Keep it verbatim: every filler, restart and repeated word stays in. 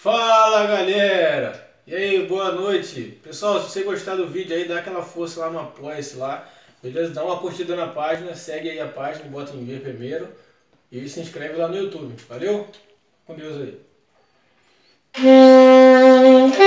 Fala galera! E aí, boa noite! Pessoal, se você gostar do vídeo aí, dá aquela força lá no apoia-se lá, beleza? Dá uma curtida na página, segue aí a página, bota em ver primeiro e se inscreve lá no YouTube, valeu? Com Deus aí!